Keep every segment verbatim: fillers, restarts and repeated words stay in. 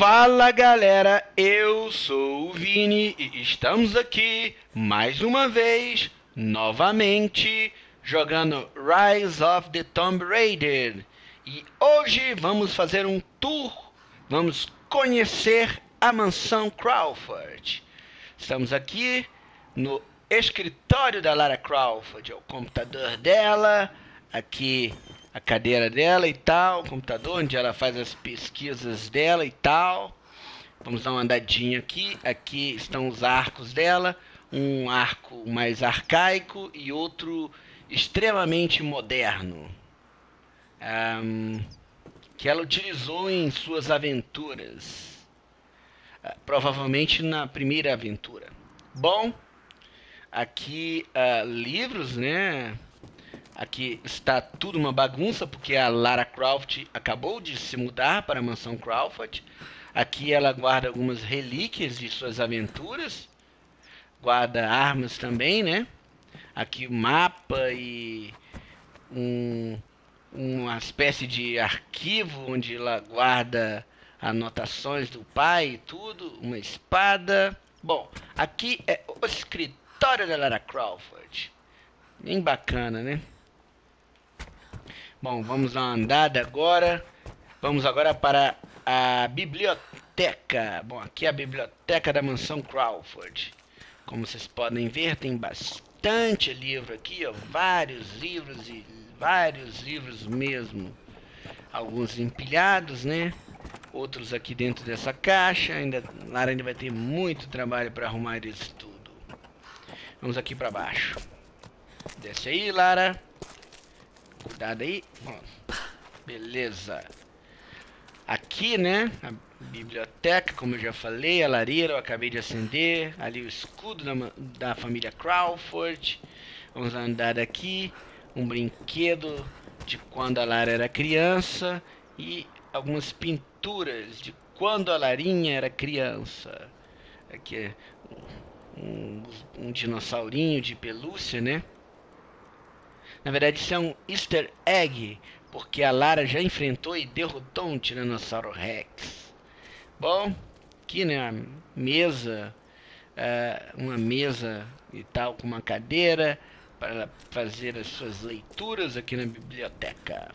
Fala galera, eu sou o Vini e estamos aqui mais uma vez, novamente, jogando Rise of the Tomb Raider. E hoje vamos fazer um tour, vamos conhecer a mansão Crawford. Estamos aqui no escritório da Lara Crawford, é o computador dela, aqui a cadeira dela e tal, o computador onde ela faz as pesquisas dela e tal. Vamos dar uma andadinha aqui. Aqui estão os arcos dela, um arco mais arcaico e outro extremamente moderno, um, que ela utilizou em suas aventuras, uh, provavelmente na primeira aventura. Bom, aqui uh, livros, né? Aqui está tudo uma bagunça, porque a Lara Croft acabou de se mudar para a mansão Crawford. Aqui ela guarda algumas relíquias de suas aventuras. Guarda armas também, né? Aqui o mapa e um, uma espécie de arquivo onde ela guarda anotações do pai e tudo. Uma espada. Bom, aqui é o escritório da Lara Crawford. Bem bacana, né? Bom, vamos dar uma andada agora. Vamos agora para a biblioteca. Bom, aqui é a biblioteca da mansão Crawford. Como vocês podem ver, tem bastante livro aqui, ó, vários livros e vários livros mesmo. Alguns empilhados, né? Outros aqui dentro dessa caixa. Ainda, Lara ainda vai ter muito trabalho para arrumar isso tudo. Vamos aqui para baixo. Desce aí, Lara. Cuidado aí. Bom, beleza. Aqui, né, a biblioteca, como eu já falei, a lareira eu acabei de acender. Ali o escudo da, da família Crawford. Vamos andar daqui. Um brinquedo de quando a Lara era criança. E algumas pinturas de quando a Larinha era criança. Aqui é um, um dinossaurinho de pelúcia, né? Na verdade isso é um easter egg, porque a Lara já enfrentou e derrotou um Tiranossauro Rex. Bom, aqui, né, a mesa, uh, uma mesa e tal, com uma cadeira para fazer as suas leituras aqui na biblioteca.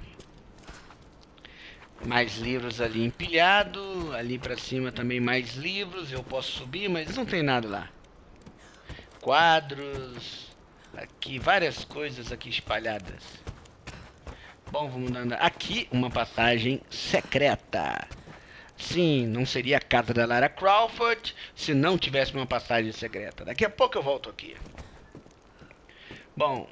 Mais livros ali empilhado, ali para cima também mais livros, eu posso subir, mas não tem nada lá. Quadros... Aqui, várias coisas aqui espalhadas. Bom, vamos andar. Aqui, uma passagem secreta. Sim, não seria a casa da Lara Crawford se não tivesse uma passagem secreta. Daqui a pouco eu volto aqui. Bom,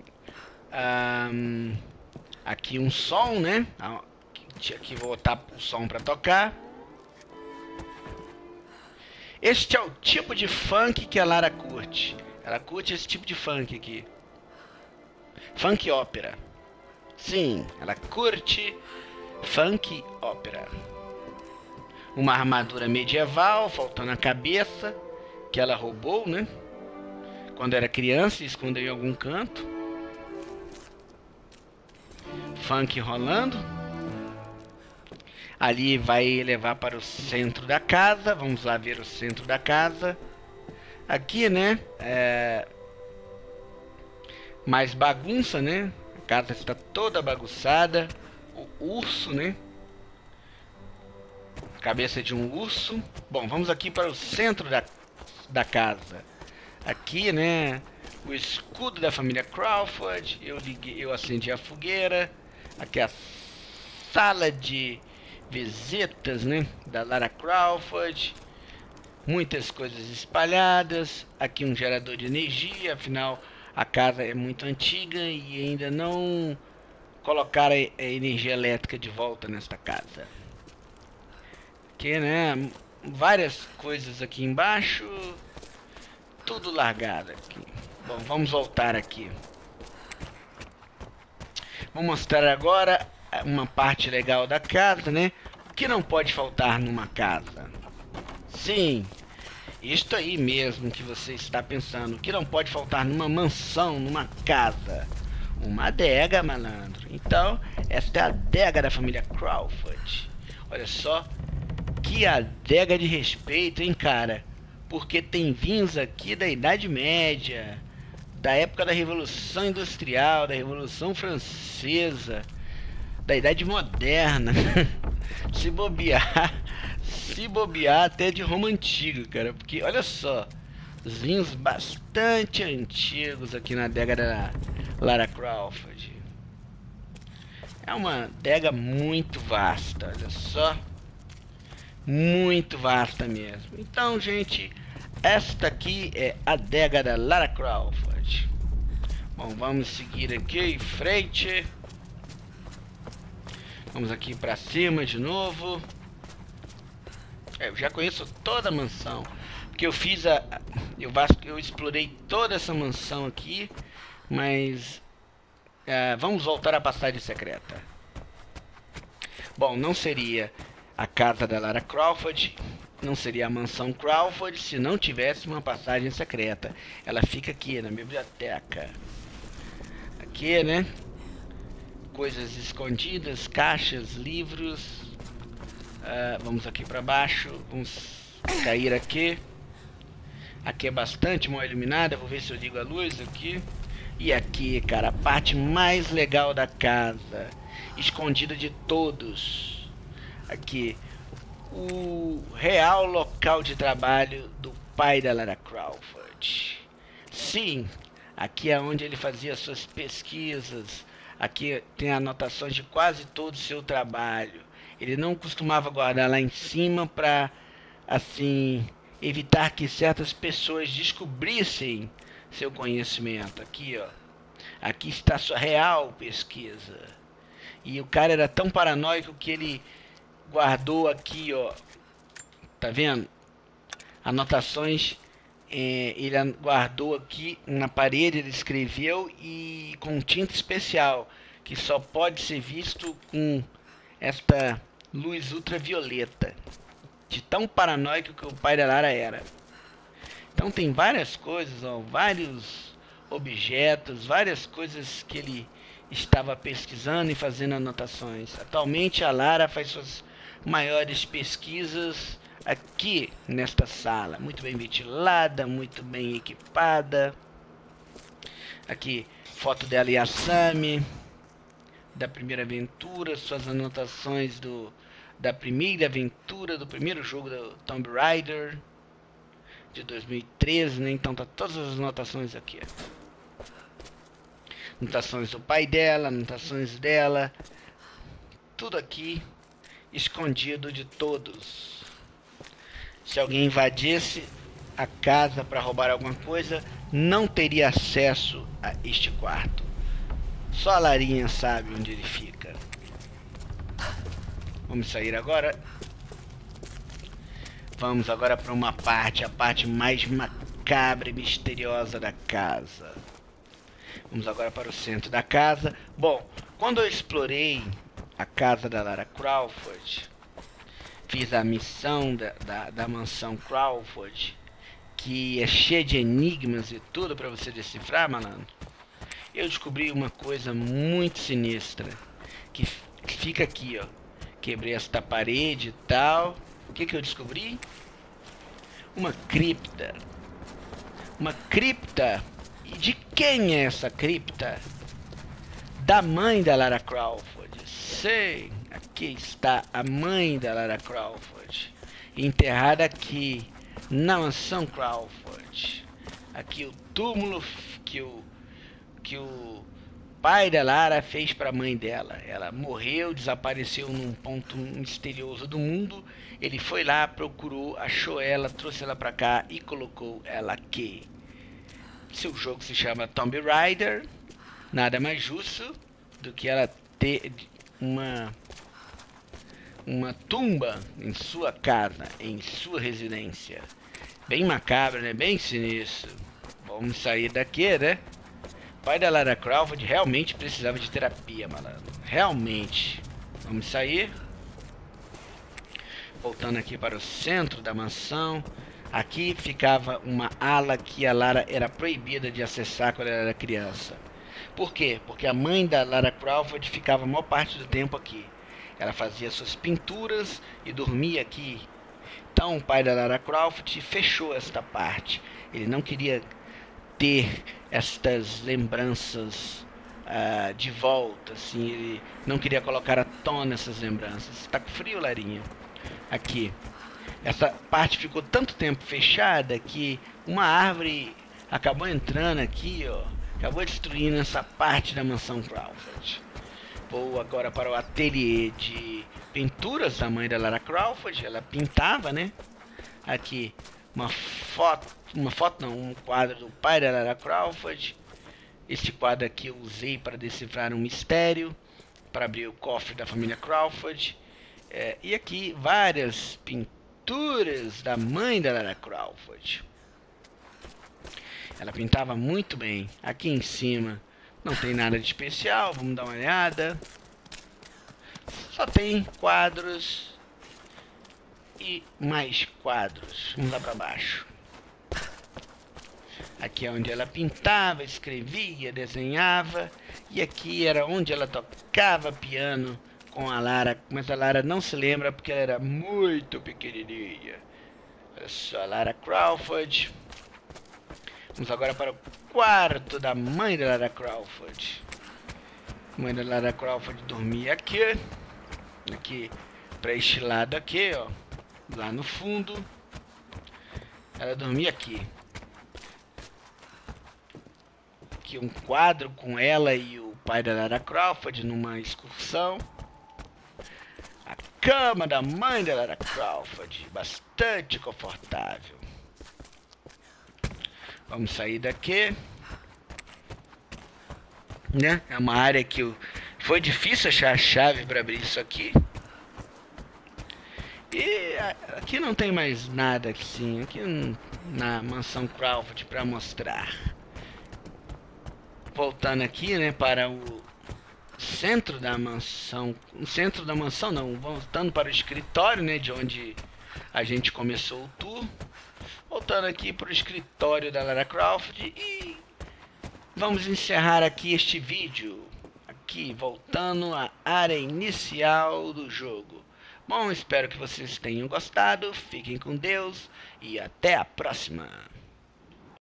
um, aqui um som, né? Tinha que voltar o som para tocar. Este é o tipo de funk que a Lara curte. Ela curte esse tipo de funk aqui. Funk ópera. Sim, ela curte funk ópera. Uma armadura medieval, faltando a cabeça, que ela roubou, né? Quando era criança e escondeu em algum canto. Funk rolando. Ali vai levar para o centro da casa. Vamos lá ver o centro da casa. Aqui, né, é... mais bagunça, né? A casa está toda bagunçada. O urso, né? Cabeça de um urso. Bom, vamos aqui para o centro da, da casa. Aqui, né, o escudo da família Crawford. Eu liguei, eu acendi a fogueira. Aqui a sala de visitas, né, da Lara Crawford. Muitas coisas espalhadas. Aqui um gerador de energia. Afinal, a casa é muito antiga e ainda não colocaram a energia elétrica de volta nesta casa. Aqui, né? Várias coisas aqui embaixo. Tudo largado aqui. Bom, vamos voltar aqui. Vou mostrar agora uma parte legal da casa, né? O que não pode faltar numa casa? Sim, isto aí mesmo que você está pensando. O que não pode faltar numa mansão, numa casa? Uma adega, malandro. Então, esta é a adega da família Crawford. Olha só que Que adega de respeito, hein, cara? Porque tem vinhos aqui da Idade Média, da época da Revolução Industrial, da Revolução Francesa, da Idade Moderna. Se bobear, se bobear até de Roma Antiga, cara. Porque, olha só, os vinhos bastante antigos aqui na adega da Lara Crawford. É uma adega muito vasta, olha só. Muito vasta mesmo. Então, gente, esta aqui é a adega da Lara Crawford. Bom, vamos seguir aqui em frente. Vamos aqui pra cima de novo. É, eu já conheço toda a mansão, porque eu fiz a... Eu, eu explorei toda essa mansão aqui. Mas... Uh, vamos voltar à passagem secreta. Bom, não seria a casa da Lara Crawford, não seria a mansão Crawford se não tivesse uma passagem secreta. Ela fica aqui na biblioteca. Aqui, né? Coisas escondidas, caixas, livros. Uh, vamos aqui para baixo. Vamos cair aqui. Aqui é bastante mal iluminada. Vou ver se eu ligo a luz aqui. E aqui, cara, a parte mais legal da casa, escondida de todos. Aqui, o real local de trabalho do pai da Lara Crawford. Sim, aqui é onde ele fazia suas pesquisas. Aqui tem anotações de quase todo o seu trabalho. Ele não costumava guardar lá em cima para, assim, evitar que certas pessoas descobrissem seu conhecimento. Aqui, ó. Aqui está a sua real pesquisa. E o cara era tão paranoico que ele guardou aqui, ó. Tá vendo? Anotações. É, ele guardou aqui na parede, ele escreveu e com tinta especial, que só pode ser visto com esta luz ultravioleta. De tão paranoico que o pai da Lara era. Então tem várias coisas, ó, vários objetos, várias coisas que ele estava pesquisando e fazendo anotações. Atualmente a Lara faz suas maiores pesquisas aqui nesta sala, muito bem ventilada, muito bem equipada. Aqui, foto dela e a Sammy, da primeira aventura, suas anotações do, da primeira aventura, do primeiro jogo do Tomb Raider, de dois mil e treze, né? Então tá todas as anotações aqui. Anotações do pai dela, anotações dela, tudo aqui escondido de todos. Se alguém invadisse a casa para roubar alguma coisa, não teria acesso a este quarto. Só a Larinha sabe onde ele fica. Vamos sair agora. Vamos agora para uma parte, a parte mais macabra e misteriosa da casa. Vamos agora para o centro da casa. Bom, quando eu explorei a casa da Lara Crawford, fiz a missão da, da, da mansão Crawford, que é cheia de enigmas e tudo para você decifrar, malandro. Eu descobri uma coisa muito sinistra, que, que fica aqui, ó. Quebrei esta parede e tal. O que que eu descobri? Uma cripta. Uma cripta. E de quem é essa cripta? Da mãe da Lara Crawford. Sei. Aqui está a mãe da Lara Crawford. Enterrada aqui. Na mansão Crawford. Aqui o túmulo que o, que o pai da Lara fez para a mãe dela. Ela morreu, desapareceu num ponto misterioso do mundo. Ele foi lá, procurou, achou ela, trouxe ela para cá e colocou ela aqui. Seu jogo se chama Tomb Raider. Nada mais justo do que ela ter uma uma tumba em sua casa, em sua residência. Bem macabro, né? Bem sinistro. Vamos sair daqui, né? O pai da Lara Crawford realmente precisava de terapia, malandro. Realmente. Vamos sair. Voltando aqui para o centro da mansão. Aqui ficava uma ala que a Lara era proibida de acessar quando ela era criança. Por quê? Porque a mãe da Lara Crawford ficava a maior parte do tempo aqui. Ela fazia suas pinturas e dormia aqui Então o pai da Lara Croft fechou esta parte. Ele não queria ter estas lembranças uh, de volta, assim, ele não queria colocar à tona essas lembranças. Está com frio, Larinha? Aqui. Essa parte ficou tanto tempo fechada que uma árvore acabou entrando aqui, ó, acabou destruindo essa parte da mansão Crawford. Vou agora para o ateliê de pinturas da mãe da Lara Crawford. Ela pintava, né? Aqui uma foto, uma foto não, um quadro do pai da Lara Crawford. Este quadro aqui eu usei para decifrar um mistério, para abrir o cofre da família Crawford. É, e aqui várias pinturas da mãe da Lara Crawford. Ela pintava muito bem. Aqui em cima não tem nada de especial, vamos dar uma olhada. Só tem quadros e mais quadros. Vamos lá para baixo. Aqui é onde ela pintava, escrevia, desenhava. E aqui era onde ela tocava piano com a Lara. Mas a Lara não se lembra porque ela era muito pequenininha. Olha só, a Lara Crawford. Vamos agora para o quarto da mãe da Lara Crawford. A mãe da Lara Crawford dormia aqui. Aqui, para este lado aqui, ó. Lá no fundo. Ela dormia aqui. Aqui um quadro com ela e o pai da Lara Crawford numa excursão. A cama da mãe da Lara Crawford, bastante confortável. Vamos sair daqui. Né? É uma área que eu... foi difícil achar a chave para abrir isso aqui. E aqui não tem mais nada assim, aqui na mansão Crawford para mostrar. Voltando aqui, né, para o centro da mansão, o centro da mansão não, voltando para o escritório, né, de onde a gente começou o tour. Voltando aqui para o escritório da Lara Croft e vamos encerrar aqui este vídeo. Aqui, voltando à área inicial do jogo. Bom, espero que vocês tenham gostado. Fiquem com Deus e até a próxima.